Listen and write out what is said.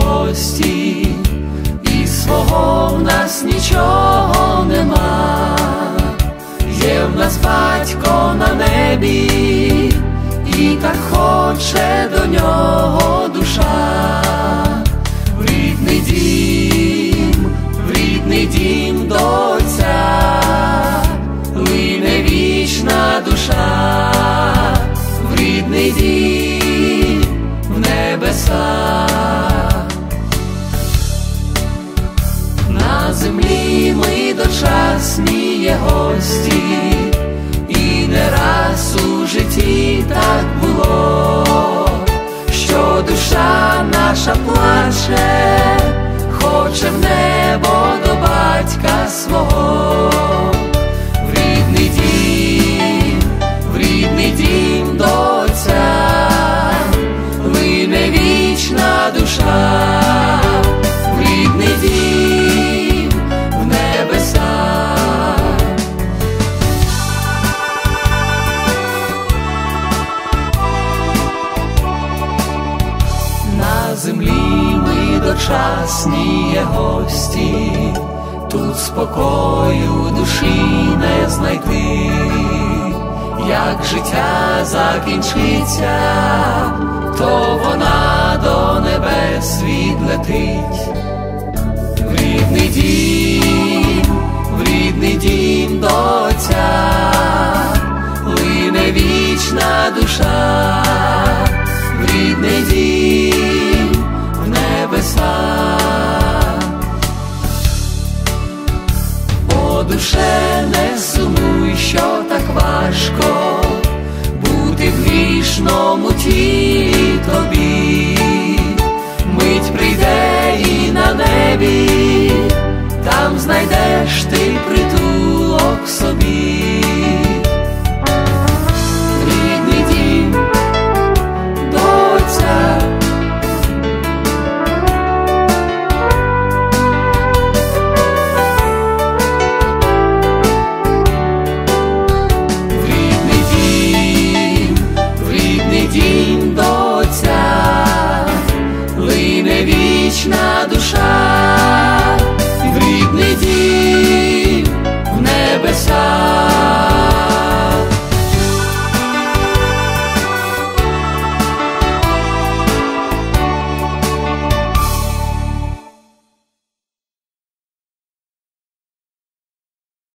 гості, і свого в нас нічого нема. Є в нас батько на небі, і так хоче до нього душа. В рідний дім до Отця лине вічна душа. В рідний дім, в небеса. На землі ми дочасні є гості, і не раз у житті так було, що душа наша плаче, хоче в небо до батька свого. В рідний дім до Отця лине вічна душа. В рідний дім, в небеса. На землі ми дочасні є гості, тут спокою душі не знайти. Як життя закінчиться, то вона до небес відлетить. В рідний дім до Отця лине вічна душа. В рідний дім, в небеса. О, душе, не сумуй, що так важко бути в грішному тілі тобі. Мить прийде і на небі, там знайдеш ти притулок собі. Рідний дім до Отця. Дім до Отця лине вічна душа.